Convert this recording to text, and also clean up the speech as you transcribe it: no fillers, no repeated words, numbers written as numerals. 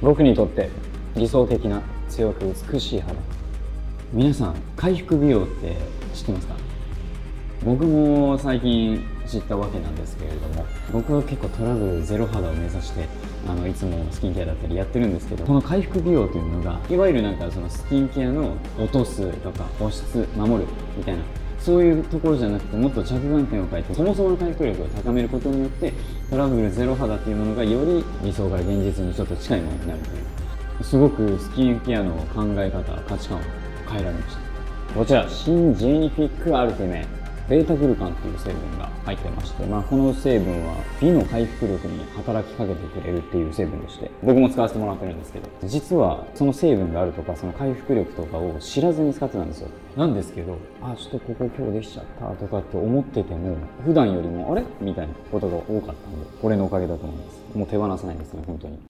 僕にとって理想的な強く美しい肌。皆さん回復美容って知ってますか？僕も最近知ったわけなんですけれども、僕は結構トラブルゼロ肌を目指していつもスキンケアだったりやってるんですけど、この回復美容というのがいわゆるそのスキンケアの落とすとか保湿守るみたいな、そういうところじゃなくて、もっと着眼点を変えてそもそもの回復力を高めることによってトラブルゼロ肌っていうものがより理想から現実にちょっと近いものになるという、すごくスキンケアの考え方、価値観を変えられました。こちら新ジェニフィックアルティメベータグルカンっていう成分が入ってまして、この成分は美の回復力に働きかけてくれるっていう成分でして、僕も使わせてもらってるんですけど、実はその成分があるとかその回復力とかを知らずに使ってたんですよ。なんですけど、ちょっとここ今日できちゃったとかって思ってても、普段よりもあれみたいなことが多かったんで、これのおかげだと思います。もう手放せないですね、本当に。